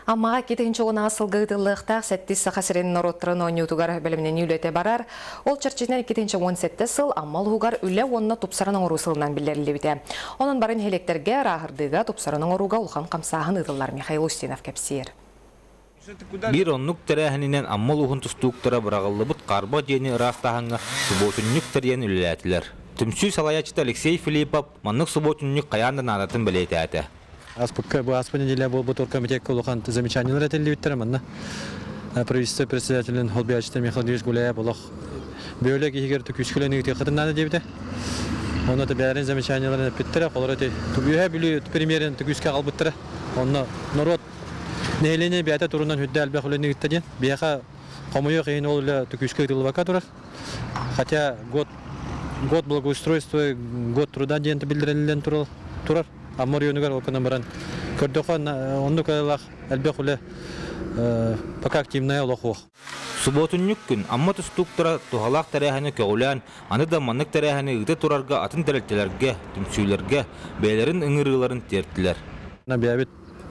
Аммаға кетігінші оңа асылғыдылықтақ сәттіз сақасырен нороттырын ойнютуғар бөлімінен үйлете барар. Ол чарчинен кетігінші 17 сыл аммал хугар үлі онына тупсарының ору сылынан білдерілі біте. Оның барын хелектерге рағырдыға тупсарының оруға ұлған қамсағын ұдылар Михаил Устинов кәпсер. Bir onluk tərəhinən ammal uğun tustuqlara bırağıllı bud qarba diyeni ıraqtağına subotunluk təriyən üllətilər. Tümsü salayaçıda Алексей Филиппов manlıq subotunluk qayandan aratın bileti әті. Аспа неделя был комитет Колухан замечательно ретелевиттерем, анна правительство председателен Холбиячта Михаил Ильич Гуляев олох бөлек егер түкүскүлөнү текатын надо дебите. Он это бәрен замечательно питтере, колорете түбүе билүү премьерен түкүскө албыттыра. Онно народ нелене бията турунан хүддө албахулени гиттеден. Бияка комуё кыйын ол эле түкүскө тылбака турар. Хотя год благоустройства, год труда дегенди билдирилген турар. Аммор юнугар окуна баран көрдөкөн ондукалах албахуле пока активная лохох. Суботуннук күн амма тустуктара тухалак тараханы көгүлән, аны да маннык тараханы ыгы турарга атын дәрелтеләргә, түмсүйләргә, бәйләрен ыңырыларын терттиләр. На биябит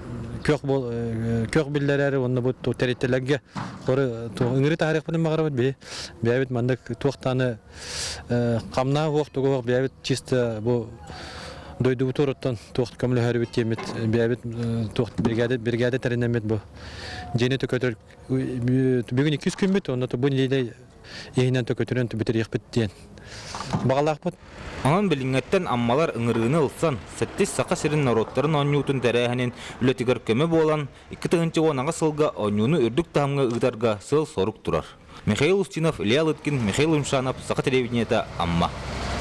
кök билләре онны бу тереттеләргә, коры ыңыры тарих белән магарабат бе. Биябит мандык туктаны камна вактыгы биябит чисто бу дойду туруттан тохт камлы харбит темет биябит тохт бригада теренемет бу. Жени төкөтөр бүгүн 200 күн бит, онда бу неле ийинен төкөтөрөн бүтөр yak биттен. Багалак бут. Анан билиңеттен аммалар ыңырыны ылсан, сеттис сака сирин народтарын оннютун тәрәһенен үлетигер көмө болан, 2-нчы онага сылга оннуну үрдүк тамга ыдарга сыл сорук турар. Михаил Устинов, Илья Лыткин, Михаил Умшанов, Сака телевидениеда Амма.